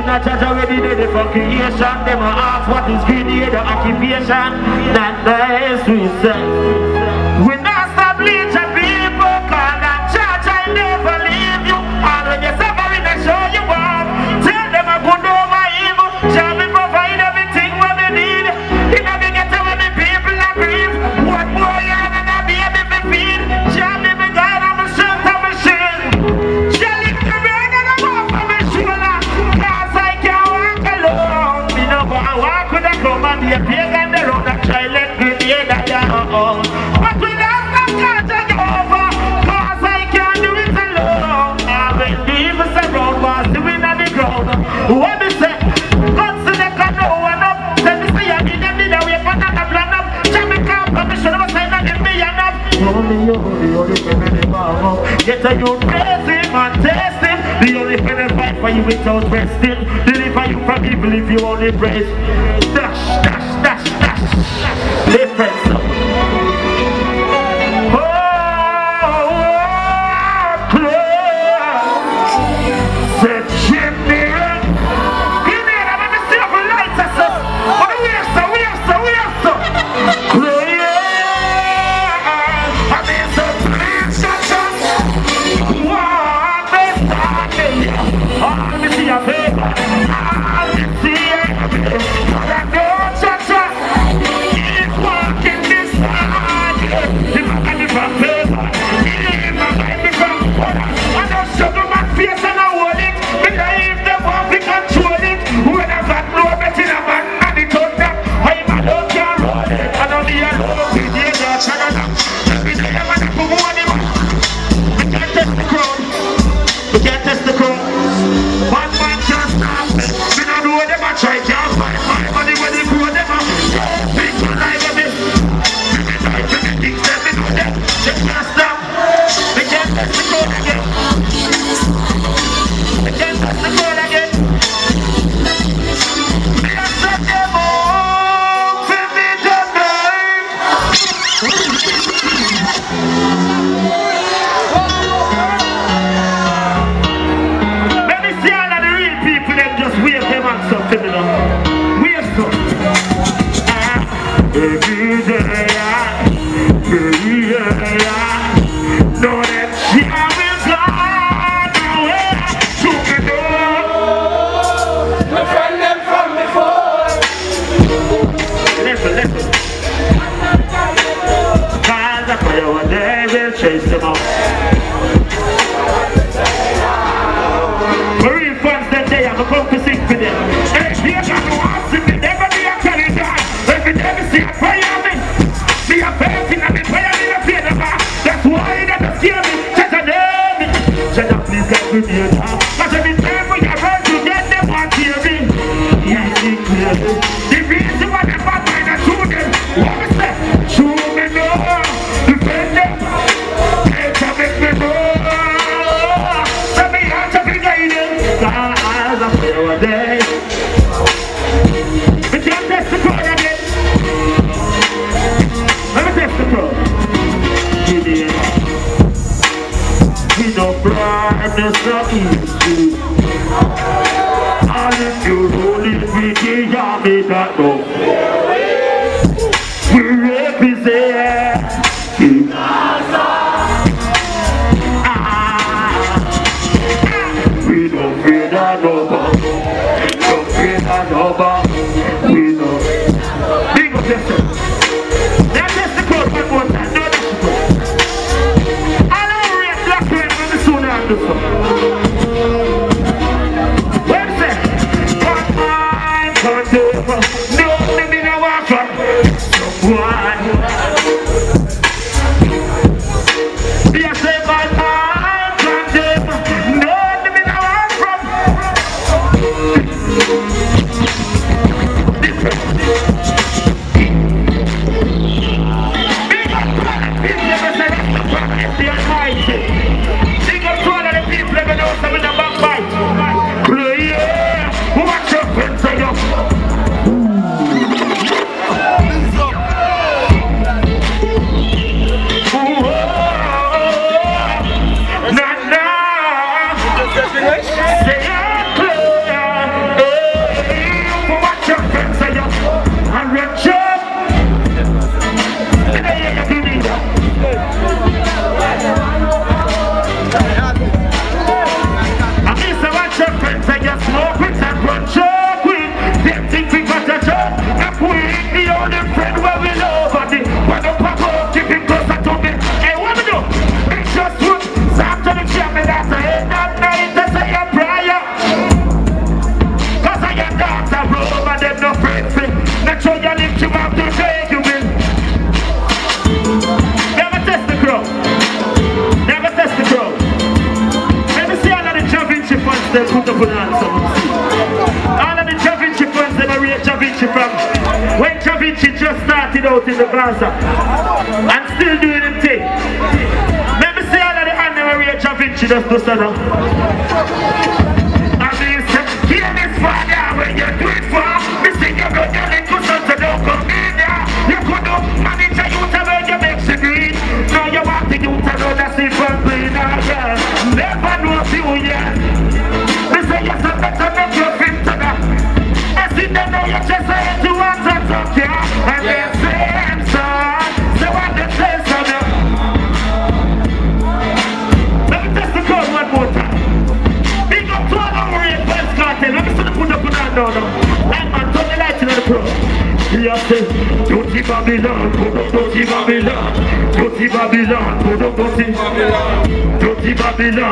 a judge already did it for creation. Them a ask what is grenade or occupation. That nice we say. We not stop bleaching people, call that church I never leave you. And when you're suffering I show you up. Tell them I good over evil. Shall me provide everything what they need. In a big ghetto when the people are grief. What more you have and a baby me feed. Shall me be God on my strength and my shield. Shall lift the rain and the walk on my shoulder. Cause I can't walk alone. Me no go and walk with a come and be a pagan the road that try let me be that down. But without the God to go over. Cause I can't do it alone. I will leave us around was doing on the ground. What me say? God said they can no one up. Then me say I need them need a way for that to plan up. Jamaica permission of a sign and give me enough. Only get a you praise him and taste him. The only friend that fight for you without resting. Deliver you from evil if you only praise. Dash, dash, dash, dash. Lift friends up. started out in the Gaza and still doing him thing. Let me see all of the animal rage of Vinci just to say now. And he said, hear this father when you do it for me see you go down into something don't come in there. You could do manage a youth when you make the green. Now you want the youth to know that's it from green. Never know if you yet. Me say yes, I better make you fit to that. I see them know you just say it to us and talk ya. And they say I'm son. So what they say from you. Let me test the code one more time. Big up to all over here, First Cartel. Let me see the put up on that now. Like man, turn the lights in the pro. He has said, Dirty Babylon, Dirty Babylon, Dirty Babylon, Dirty Babylon.